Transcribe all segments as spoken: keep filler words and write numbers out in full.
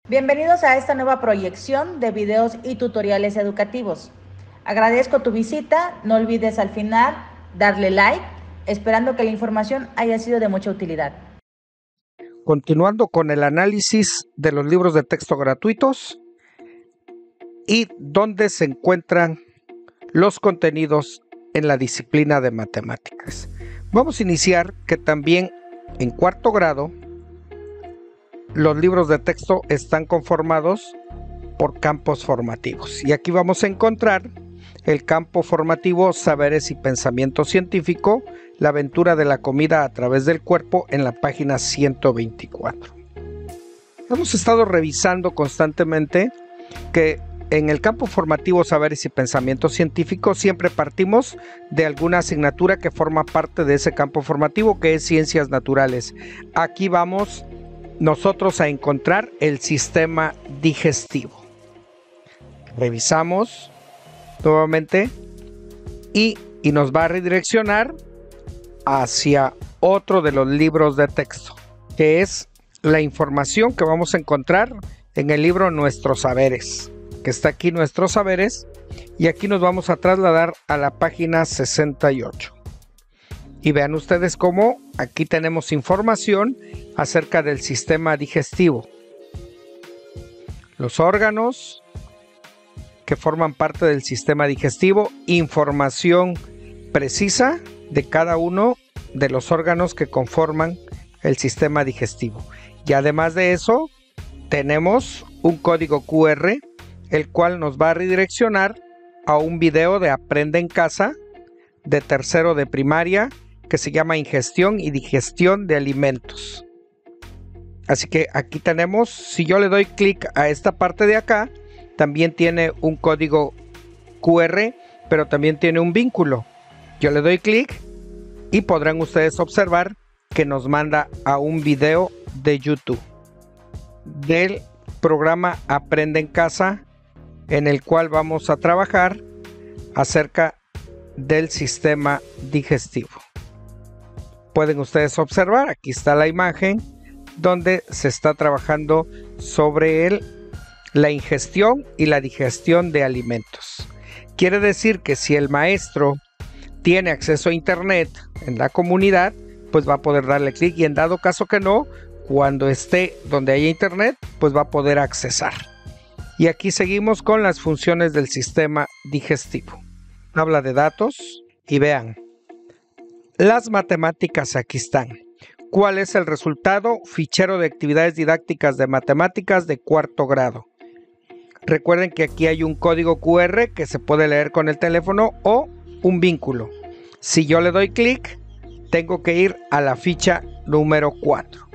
Bienvenidos a esta nueva proyección de videos y tutoriales educativos. Agradezco tu visita, no olvides al final darle like, esperando que la información haya sido de mucha utilidad. Continuando con el análisis de los libros de texto gratuitos y dónde se encuentran los contenidos en la disciplina de matemáticas. Vamos a iniciar que también en cuarto grado los libros de texto están conformados por campos formativos. Y aquí vamos a encontrar el campo formativo Saberes y Pensamiento Científico, la aventura de la comida a través del cuerpo, en la página ciento veinticuatro. Hemos estado revisando constantemente que en el campo formativo Saberes y Pensamiento Científico siempre partimos de alguna asignatura que forma parte de ese campo formativo, que es Ciencias Naturales. Aquí vamos nosotros a encontrar el sistema digestivo. Revisamos nuevamente y, y nos va a redireccionar hacia otro de los libros de texto, que es la información que vamos a encontrar en el libro Nuestros Saberes, que está aquí Nuestros Saberes, y aquí nos vamos a trasladar a la página sesenta y ocho. Y vean ustedes cómo aquí tenemos información acerca del sistema digestivo, los órganos que forman parte del sistema digestivo, información precisa de cada uno de los órganos que conforman el sistema digestivo. Y además de eso, tenemos un código cu erre, el cual nos va a redireccionar a un video de Aprende en Casa de tercero de primaria, que se llama Ingestión y Digestión de Alimentos. Así que aquí tenemos, si yo le doy clic a esta parte de acá, también tiene un código cu erre, pero también tiene un vínculo. Yo le doy clic y podrán ustedes observar que nos manda a un video de YouTube del programa Aprende en Casa, en el cual vamos a trabajar acerca del sistema digestivo. Pueden ustedes observar, aquí está la imagen donde se está trabajando sobre el, la ingestión y la digestión de alimentos. Quiere decir que si el maestro tiene acceso a internet en la comunidad, pues va a poder darle clic, y en dado caso que no, cuando esté donde haya internet, pues va a poder accesar. Y aquí seguimos con las funciones del sistema digestivo. Tabla de datos y vean. Las matemáticas aquí están. ¿Cuál es el resultado? Fichero de actividades didácticas de matemáticas de cuarto grado. Recuerden que aquí hay un código cu erre que se puede leer con el teléfono o un vínculo. Si yo le doy clic, tengo que ir a la ficha número cuatro.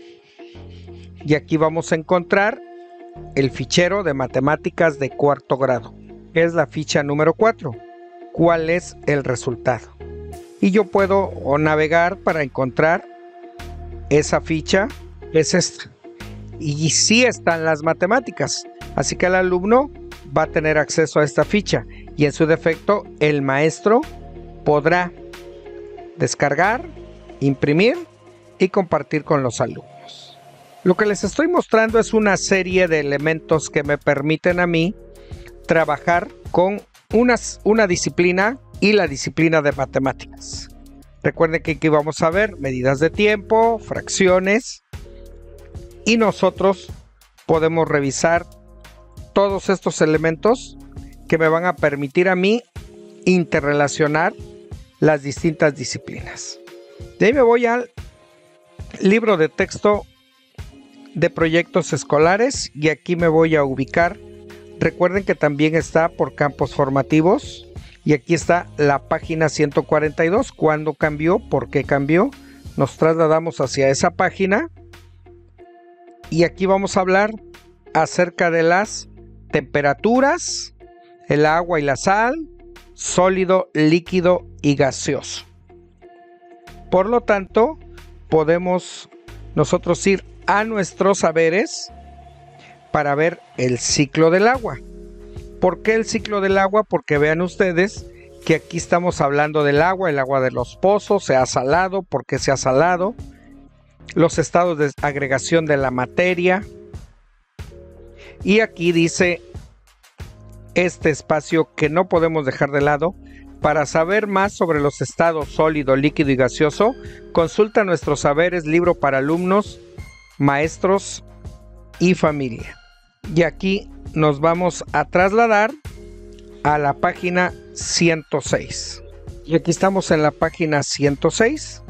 Y aquí vamos a encontrar el fichero de matemáticas de cuarto grado, que es la ficha número cuatro. ¿Cuál es el resultado? Y yo puedo o navegar para encontrar esa ficha, es esta. Y sí están las matemáticas, así que el alumno va a tener acceso a esta ficha, y en su defecto el maestro podrá descargar, imprimir y compartir con los alumnos. Lo que les estoy mostrando es una serie de elementos que me permiten a mí trabajar con unas, una disciplina y la disciplina de matemáticas. Recuerden que aquí vamos a ver medidas de tiempo, fracciones, y nosotros podemos revisar todos estos elementos que me van a permitir a mí interrelacionar las distintas disciplinas. De ahí me voy al libro de texto de proyectos escolares, y aquí me voy a ubicar. Recuerden que también está por campos formativos, y aquí está la página ciento cuarenta y dos. ¿Cuándo cambió? ¿Por qué cambió? Nos trasladamos hacia esa página, y aquí vamos a hablar acerca de las temperaturas, el agua y la sal, sólido, líquido y gaseoso. Por lo tanto, podemos nosotros ir a Nuestros Saberes para ver el ciclo del agua. ¿Por qué el ciclo del agua? Porque vean ustedes que aquí estamos hablando del agua, el agua de los pozos, se ha salado, ¿por qué se ha salado? Los estados de agregación de la materia, Y aquí dice este espacio que no podemos dejar de lado. Para saber más sobre los estados sólido, líquido y gaseoso, consulta Nuestros Saberes, libro para alumnos, maestros y familia. Y aquí nos vamos a trasladar a la página ciento seis. Y aquí estamos en la página ciento seis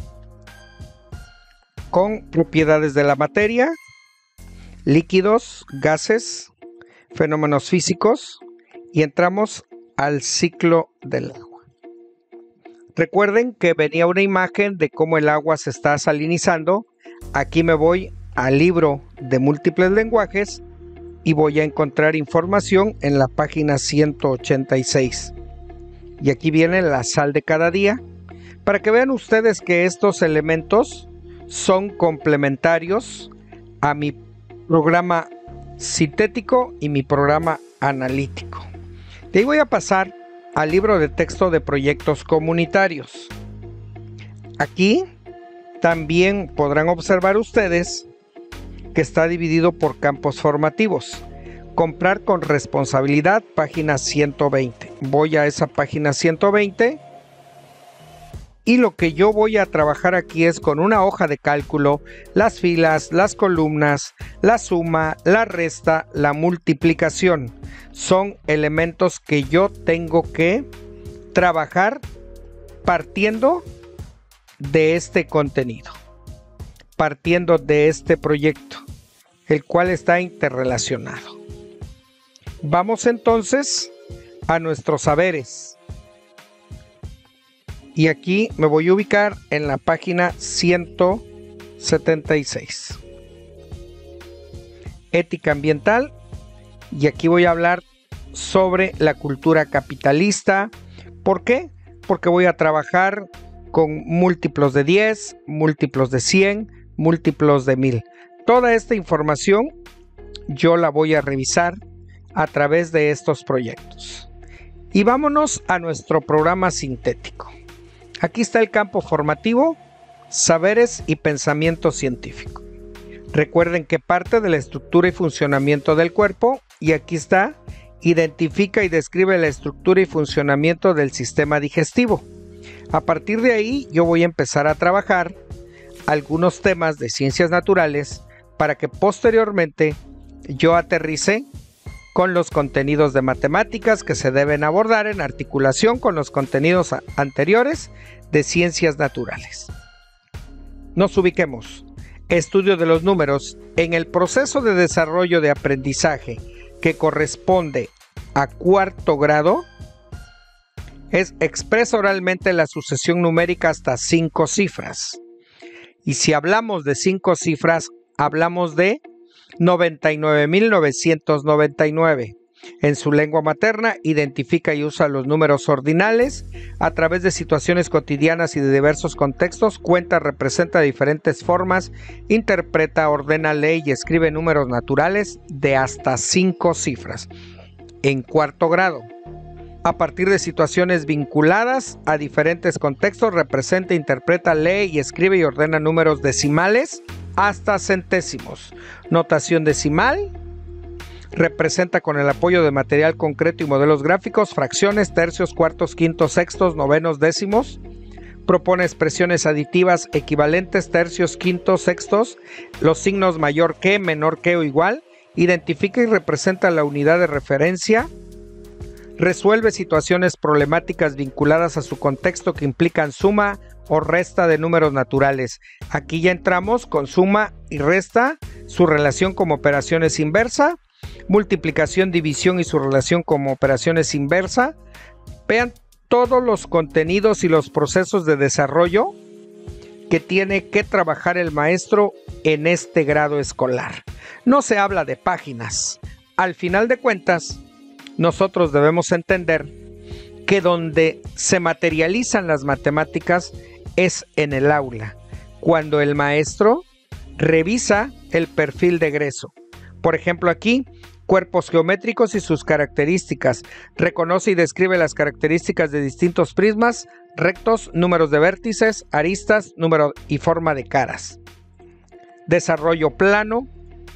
con propiedades de la materia, líquidos, gases, fenómenos físicos, y entramos al ciclo del agua. Recuerden que venía una imagen de cómo el agua se está salinizando. Aquí me voy al libro de múltiples lenguajes y voy a encontrar información en la página ciento ochenta y seis. Y aquí viene la sal de cada día, para que vean ustedes que estos elementos son complementarios a mi programa sintético y mi programa analítico. De ahí voy a pasar al libro de texto de proyectos comunitarios. Aquí también podrán observar ustedes que está dividido por campos formativos. Comprar con responsabilidad, página ciento veinte. Voy a esa página ciento veinte y lo que yo voy a trabajar aquí es con una hoja de cálculo, las filas, las columnas, la suma, la resta, la multiplicación. Son elementos que yo tengo que trabajar partiendo de este contenido, partiendo de este proyecto, el cual está interrelacionado. Vamos entonces a nuestros saberes. Y aquí me voy a ubicar en la página ciento setenta y seis. Ética ambiental. Y aquí voy a hablar sobre la cultura capitalista. ¿Por qué? Porque voy a trabajar con múltiplos de diez, múltiplos de cien, múltiplos de mil. Toda esta información yo la voy a revisar a través de estos proyectos. Y vámonos a nuestro programa sintético. Aquí está el campo formativo, saberes y pensamiento científico. Recuerden que parte de la estructura y funcionamiento del cuerpo, y aquí está, identifica y describe la estructura y funcionamiento del sistema digestivo. A partir de ahí yo voy a empezar a trabajar algunos temas de ciencias naturales para que posteriormente yo aterrice con los contenidos de matemáticas que se deben abordar en articulación con los contenidos anteriores de ciencias naturales. Nos ubiquemos. Estudio de los números. En el proceso de desarrollo de aprendizaje que corresponde a cuarto grado, es expresa oralmente la sucesión numérica hasta cinco cifras. Y si hablamos de cinco cifras, hablamos de noventa y nueve mil novecientos noventa y nueve. En su lengua materna, identifica y usa los números ordinales. A través de situaciones cotidianas y de diversos contextos, cuenta, representa diferentes formas, interpreta, ordena, lee y escribe números naturales de hasta cinco cifras. En cuarto grado, a partir de situaciones vinculadas a diferentes contextos, representa, interpreta, lee y escribe y ordena números decimales hasta centésimos. Notación decimal. Representa con el apoyo de material concreto y modelos gráficos, fracciones, tercios, cuartos, quintos, sextos, novenos, décimos. Propone expresiones aditivas equivalentes, tercios, quintos, sextos, los signos mayor que, menor que o igual. Identifica y representa la unidad de referencia. Resuelve situaciones problemáticas vinculadas a su contexto que implican suma o resta de números naturales. Aquí ya entramos con suma y resta, su relación como operaciones inversa, multiplicación, división y su relación como operaciones inversa. Vean todos los contenidos y los procesos de desarrollo que tiene que trabajar el maestro en este grado escolar. No se habla de páginas. Al final de cuentas, nosotros debemos entender que donde se materializan las matemáticas es en el aula, cuando el maestro revisa el perfil de egreso. Por ejemplo, aquí, cuerpos geométricos y sus características. Reconoce y describe las características de distintos prismas, rectos, números de vértices, aristas, número y forma de caras. Desarrollo plano,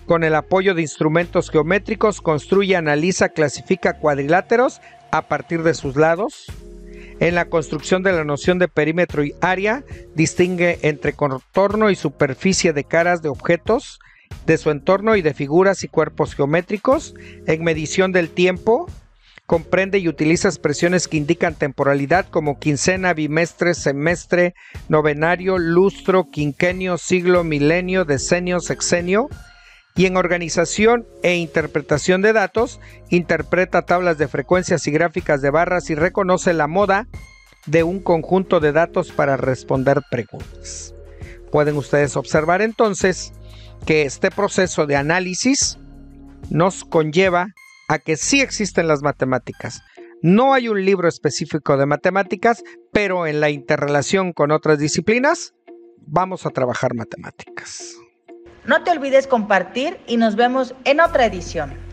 Con el apoyo de instrumentos geométricos, construye, analiza, clasifica cuadriláteros a partir de sus lados. En la construcción de la noción de perímetro y área, distingue entre contorno y superficie de caras de objetos, de su entorno y de figuras y cuerpos geométricos. En medición del tiempo, comprende y utiliza expresiones que indican temporalidad como quincena, bimestre, semestre, novenario, lustro, quinquenio, siglo, milenio, decenio, sexenio. Y en organización e interpretación de datos, interpreta tablas de frecuencias y gráficas de barras y reconoce la moda de un conjunto de datos para responder preguntas. Pueden ustedes observar entonces que este proceso de análisis nos conlleva a que sí existen las matemáticas. No hay un libro específico de matemáticas, pero en la interrelación con otras disciplinas vamos a trabajar matemáticas. No te olvides compartir y nos vemos en otra edición.